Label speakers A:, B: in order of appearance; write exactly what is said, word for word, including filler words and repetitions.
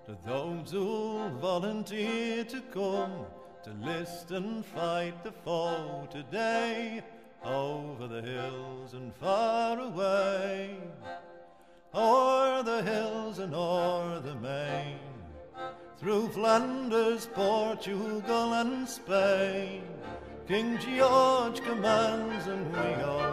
A: to those who volunteer to come to list and fight the foe today, over the hills and far away, o'er the hills and o'er the main, through Flanders, Portugal and Spain, King George commands and we all